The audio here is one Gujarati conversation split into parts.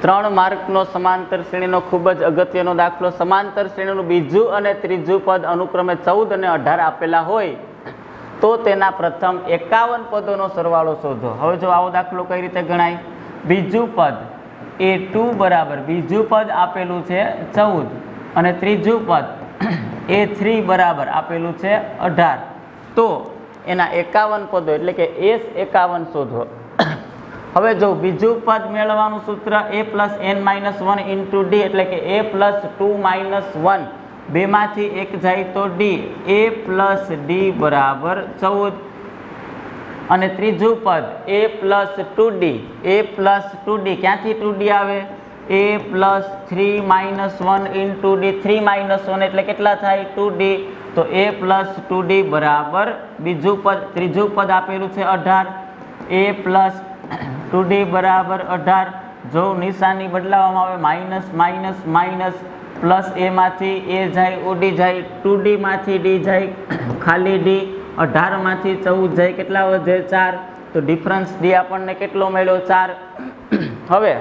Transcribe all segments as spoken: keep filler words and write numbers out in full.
ત્રણ માર્કનો સમાંતર શ્રેણીનો ખૂબ જ અગત્યનો દાખલો. સમાંતર શ્રેણીનું બીજું અને ત્રીજું પદ અનુક્રમે ચૌદ અને અઢાર આપેલા હોય તો તેના પ્રથમ એકાવન પદોનો સરવાળો શોધો. હવે જો આવો દાખલો કઈ રીતે ગણાય? બીજું પદ એ ટુ બરાબર બીજું પદ આપેલું છે ચૌદ અને ત્રીજું પદ એ થ્રી બરાબર આપેલું છે અઢાર, તો એના એકાવન પદો એટલે કે એસ એકાવન શોધો. હવે જો બીજું પદ મેળવવાનું સૂત્ર a plus n minus one into d એટલે કે a plus two minus one, બેમાંથી એક જાય તો ડી, એ પ્લસ ડી બરાબર ચૌદ. અને ત્રીજું પદ a plus two d, a plus two d ક્યાંથી ટુ ડી આવે? A plus three minus one into d, three minus one એટલે કેટલા થાય? Two d. તો એ પ્લસ ટુ ડી બરાબર બીજું પદ ત્રીજું પદ આપેલું છે અઢાર, એ પ્લસ ટુ ડી બરાબર અઢાર. જો નિશાની બદલાવવામાં આવે માઇનસ માઇનસ માઇનસ, પ્લસ એમાંથી એ જાય ઉડી જાય, ટુ ડી માંથી ડી જાય ખાલી ડી, અઢાર માંથી ચૌદ જાય કેટલા વધે? ચાર. તો ડિફરન્સ ડી આપણને કેટલો મળ્યો? ચાર. હવે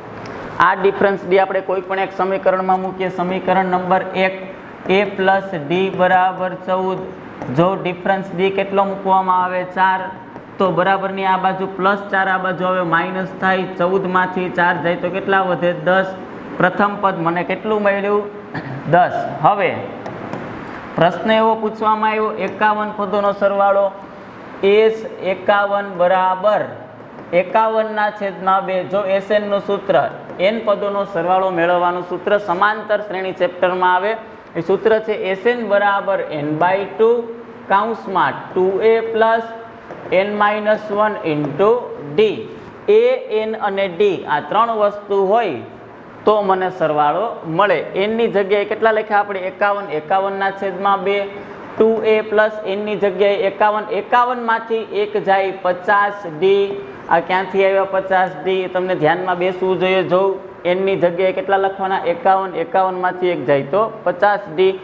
આ ડિફરન્સ ડી આપણે કોઈ પણ એક સમીકરણમાં મૂકીએ. સમીકરણ નંબર એક, એ પ્લસ ડી બરાબર ચૌદ. જો ડિફરન્સ ડી કેટલો મૂકવામાં આવે? ચાર. તો બરાબરની આ બાજુ પ્લસ ચાર, આ બાજુ હવે માઇનસ થાય, ચૌદ માંથી ચાર જાય તો કેટલા વધે? દસ. પ્રથમ પદ મને કેટલું મળ્યું? દસ. હવે પ્રશ્ન એવો પૂછવામાં આવ્યો એકાવન પદોનો સરવાળો. એસ એકાવન બરાબર એકાવનના છેદમાં બે. જો એસએન નું સૂત્ર એન પદોનો સરવાળો મેળવવાનું સૂત્ર સમાંતર શ્રેણી ચેપ્ટરમાં આવે. એ સૂત્ર છે એસએન બરાબર એન બાય ટુ કાઉન્સમાં two a plus n minus one into d. A n અને ડી આ ત્રણ વસ્તુ હોય તો મને સરવાળો મળે. એનની જગ્યાએ કેટલા લખ્યા આપણે? એકાવન. એકાવનના છેદમાં બે. ટુ એ પ્લસ એનની જગ્યાએ એકાવન. એકાવનમાંથી એક જાય પચાસ ડી. આ ક્યાંથી આવ્યા પચાસ ડી? તમને ધ્યાનમાં બેસવું જોઈએ. જો એનની જગ્યાએ કેટલા લખવાના? એકાવન. એકાવનમાંથી એક જાય તો પચાસ ડી.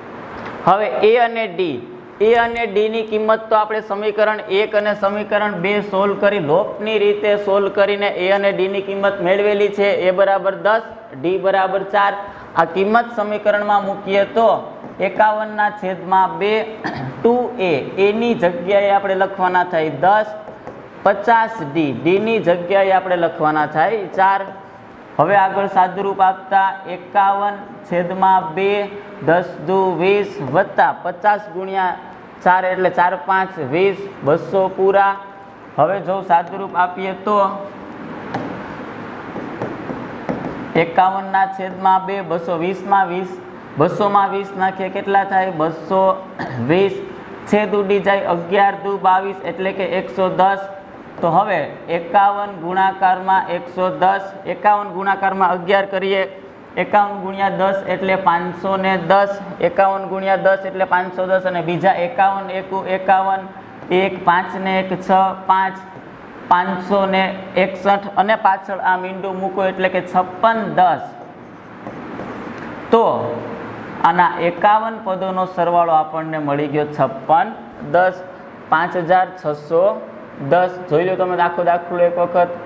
હવે એ અને ડી, એ અને ડી ની કિંમત તો આપણે સમીકરણ એક અને સમીકરણ બે સોલ્વ કરી લોપની રીતે સોલ્વ કરીને એ અને ડી ની કિંમત મેળવેલી છે. એ બરાબર દસ, ડી બરાબર ચાર. આ કિંમત સમીકરણમાં મૂકીએ તો એકાવનના છેદમાં બે ટુ એ એની જગ્યાએ આપણે લખવાના થાય દસ, પચાસ ડી ડીની જગ્યાએ આપણે લખવાના થાય ચાર. હવે આગળ સાદુરૂપ આપતા એકાવન છેદમાં બે, દસ દુ વીસ વત્તા પચાસ ગુણ્યા ચાર એટલે ચાર પાંચ વીસ, બસો પૂરા. હવે જો સાદુરૂપ આપીએ તો એકાવનના છેદમાં બે, બસો વીસમાં વીસ, બસોમાં વીસ નાખીએ કેટલા થાય? બસો વીસ. છેદ ઉડી જાય, અગિયાર દુ બાવીસ એટલે કે એકસો દસ. તો હવે એકાવન ગુણાકારમાં એકસો દસ, એકાવન ગુણાકારમાં અગિયાર કરીએ, એકાવન ગુણ્યા દસ એટલે પાંચસો ને દસ, એકાવન ગુણ્યા દસ એટલે પાંચસો દસ, અને બીજા એકાવન એકુ એકાવન, એક પાંચ ને એક છ, પાંચ, પાંચસો ને એકસઠ, અને પાછળ આ મીંડું મૂકો એટલે કે છપ્પન દસ. તો આના એકાવન પદોનો સરવાળો આપણને મળી ગયો છપ્પન દસ, પાંચ હજાર છસો દસ. જોઈ લો તમે આખો દાખલો એક વખત.